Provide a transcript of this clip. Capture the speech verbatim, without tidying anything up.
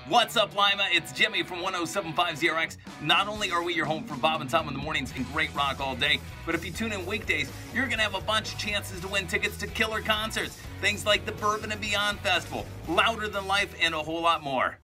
What's up, Lima? It's Jimmy from one oh seven point five Z R X. Not only are we your home for Bob and Tom in the mornings and great rock all day, but if you tune in weekdays, you're going to have a bunch of chances to win tickets to killer concerts. Things like the Bourbon and Beyond Festival, Louder Than Life, and a whole lot more.